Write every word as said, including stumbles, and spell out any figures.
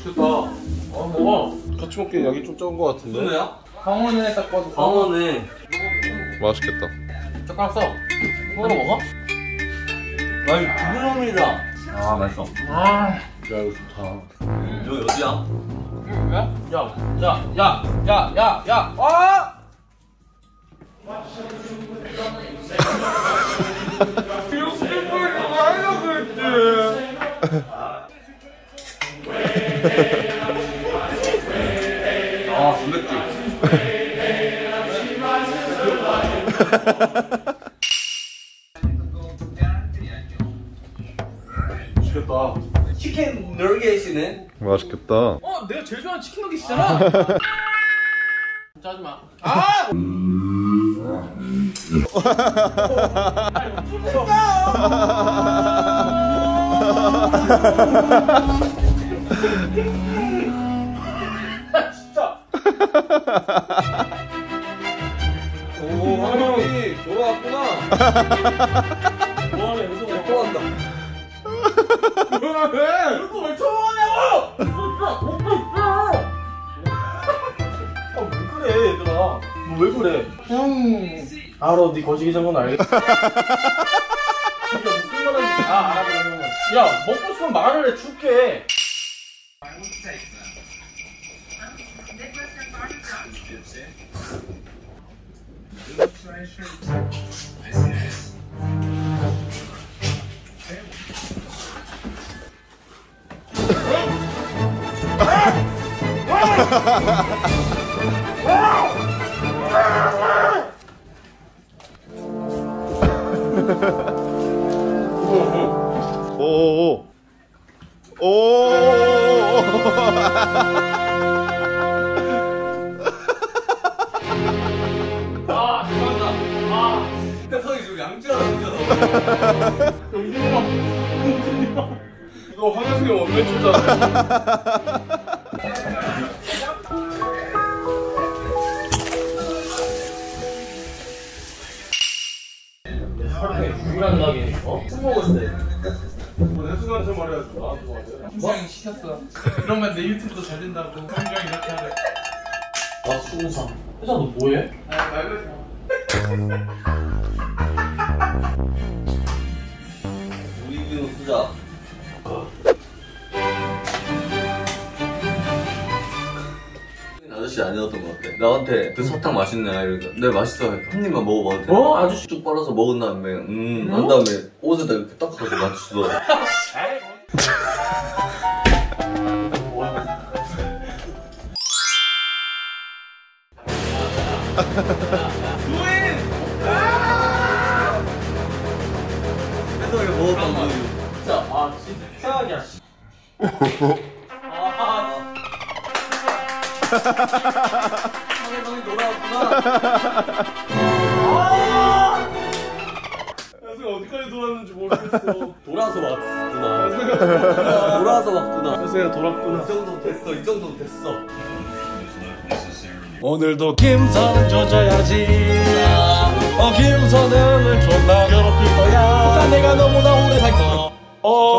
맛있겠다. 어 먹어. 같이 먹기엔 약이 좀 적은 거 같은데? 누구야? 강원에 딱 봐도 강원에 맛있겠다. 젓가락 써. 이거로 먹어? 아니 부드럽니다. 아 맛있어. 아, 야 이거 좋다. 여기 어디야? 왜? 야, 야, 야, 야, 야, 야, 아! 육십 분이 하려고 했지. 아 단백질. 맛있겠다. 치킨 너겟이네. 맛있겠다. 어, 내가 제일 좋아하는 치킨 너겟이잖아. 진짜 하지 마. 아! 진짜. 오 한명이 돌아왔구나. 뭐하네 여기서 뭐 돌아왔다. 왜? 이거 왜 처음 하냐고! 아, 왜 그래 얘들아. 너 왜 그래? 형 알아, 네 거시기 전건 알겠어. 네가 무슨 말 하는지 다 알아. 야, 먹고 싶으면 말을 해 줄게. 오오오. 오. 아, 죄송합니다. 아, 혜성이 지금 양치하다 보잖아. 영진이 형. 영진이 형. 이거 황현승이 원맨추잖아. 하루에 유일한 날이 어? 술 먹을 때. 혜승한테 말해야지. 나한테 말해. 형이 시켰어. 그러면 내 유튜브도 잘 된다고. 형이 이렇게 하래. 나 수공상. 혜자 너 뭐해? 아, 말고 우리 비누 쓰자. 아저씨 아니었던 것 같아. 나한테 그 사탕 맛있네 이러니까 네 맛있어. 한 입만 먹어봐도 돼. 어? 아저씨 쭉 빨아서 먹은 다음에 음, 한 다음에 옷에다 이렇게 딱 하고 맞추더라. 혜성이 먹었던 거. 진짜 아 진짜 최악이야. 씨. 아, 혜성이 돌아왔구나. 혜승이 어디까지 돌았는지 모르겠어. 돌아서 왔구나. 돌아서 왔구나. 혜승이가 돌았구나. 이 정도 됐어. 이 정도 됐어. 오늘도 김선은 조져야지. 어 김선은 존나 괴롭힐 거야. 내가 너무나 오래 살 거. 어